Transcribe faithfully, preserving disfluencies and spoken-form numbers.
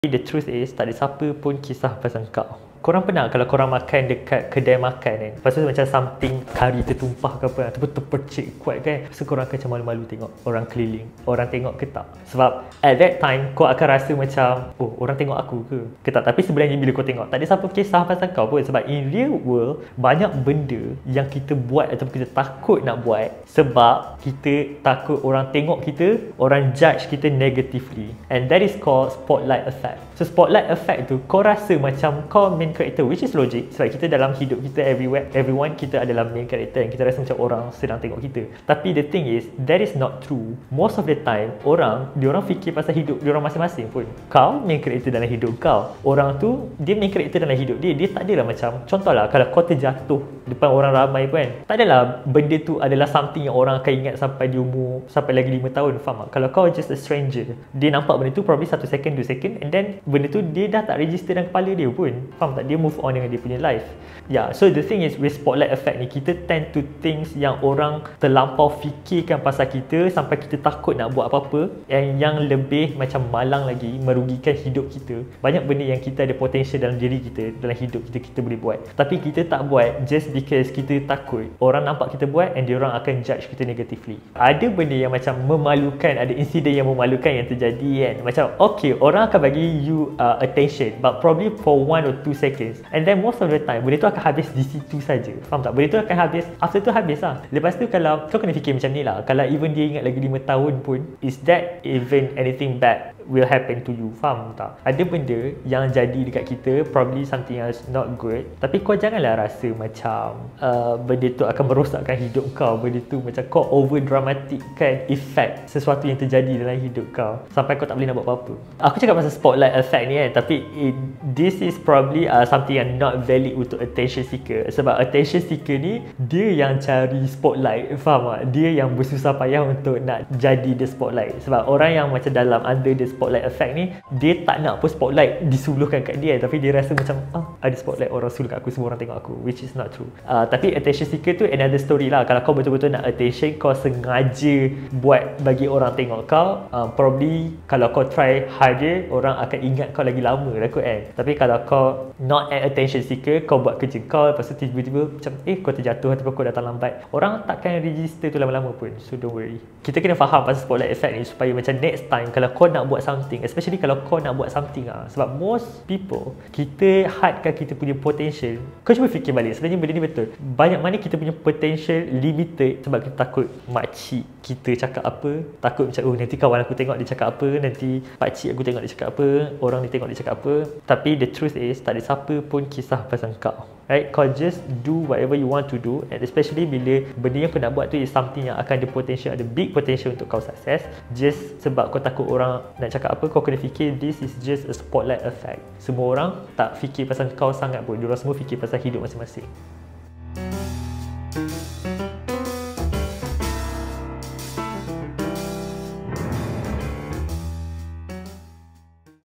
The truth is, tak ada siapa pun kisah pasal kau. Korang pernah kalau korang makan dekat kedai makan kan, lepas tu macam something kari tertumpah ke apa, ataupun terpercik kuat kan, lepas tu korang akan macam malu-malu tengok orang keliling, orang tengok ke tak. Sebab at that time kau akan rasa macam, oh orang tengok aku ke ke tak. Tapi sebenarnya bila kau tengok, tak ada siapa kisah pasal kau pun. Sebab in real world, banyak benda yang kita buat ataupun kita takut nak buat sebab kita takut orang tengok kita, orang judge kita negatively. And that is called spotlight effect. So spotlight effect tu, kau rasa macam kau main character, which is logic sebab kita dalam hidup kita everywhere, everyone kita adalah main character yang kita rasa macam orang sedang tengok kita. Tapi the thing is, that is not true. Most of the time, orang, diorang fikir pasal hidup diorang masing-masing pun. Kau main character dalam hidup kau, orang tu dia main character dalam hidup dia. Dia tak adalah macam, contohlah kalau kau terjatuh depan orang ramai pun kan, tak adalah benda tu adalah something yang orang akan ingat sampai di umur, sampai lagi lima tahun, faham tak? Kalau kau just a stranger, dia nampak benda tu probably satu second, dua second, and then benda tu dia dah tak register dalam kepala dia pun, faham tak? Dia move on dengan dia punya life. Yeah, so the thing is with spotlight effect ni, kita tend to things yang orang terlampau fikirkan pasal kita sampai kita takut nak buat apa-apa, and yang lebih macam malang lagi, merugikan hidup kita. Banyak benda yang kita ada potential dalam diri kita, dalam hidup kita, kita boleh buat, tapi kita tak buat just because kita takut orang nampak kita buat and diorang akan judge kita negatively. Ada benda yang macam memalukan, ada insiden yang memalukan yang terjadi kan, macam okay, orang akan bagi you uh, attention but probably for one or two seconds, and then most of the time benda tu akan habis di situ saja, faham tak? Benda tu akan habis, after tu habis lah. Lepas tu kalau kau kena fikir macam ni lah, kalau even dia ingat lagi lima tahun pun, is that even anything bad will happen to you, faham tak? Ada benda yang jadi dekat kita, probably something yang not good, tapi kau janganlah rasa macam uh, benda tu akan merosakkan hidup kau. Benda tu macam kau over dramatickan effect sesuatu yang terjadi dalam hidup kau sampai kau tak boleh nak buat apa-apa. Aku cakap pasal spotlight effect ni kan, tapi it, this is probably uh, something yang not valid untuk attention seeker. Sebab attention seeker ni, dia yang cari spotlight, faham tak? Dia yang bersusah payah untuk nak jadi the spotlight. Sebab orang yang macam dalam under the spotlight effect ni, dia tak nak pun spotlight disuluhkan kat dia, tapi dia rasa macam ah, ada spotlight, orang suluh kat aku, semua orang tengok aku, which is not true. uh, Tapi attention seeker tu another story lah. Kalau kau betul-betul nak attention, kau sengaja buat bagi orang tengok kau, uh, probably kalau kau try harder, orang akan ingat kau lagi lama lah kot kan. Tapi kalau kau not an attention seeker, kau buat kerja kau, lepas tu tiba-tiba macam eh kau terjatuh ataupun kau datang lambat, orang takkan register tu lama-lama pun. So don't worry. Kita kena faham pasal spotlight effect ni supaya macam next time kalau kau nak buat something, especially kalau kau nak buat something lah, sebab most people, kita hadkan kita punya potential. Kau cuba fikir balik, sebenarnya benda ni betul. Banyak mana kita punya potential limited sebab kita takut makcik kita cakap apa, takut macam oh nanti kawan aku tengok dia cakap apa, nanti pakcik aku tengok dia cakap apa, orang ni tengok dia cakap apa. Tapi the truth is, tak ada siapa pun kisah pasal kau, right? Kau just do whatever you want to do, and especially bila benda yang kau nak buat tu is something yang akan ada potential, ada big potential untuk kau sukses. Just sebab kau takut orang nak cakap apa, kau kena fikir this is just a spotlight effect. Semua orang tak fikir pasal kau sangat pun, diorang semua fikir pasal hidup masing-masing.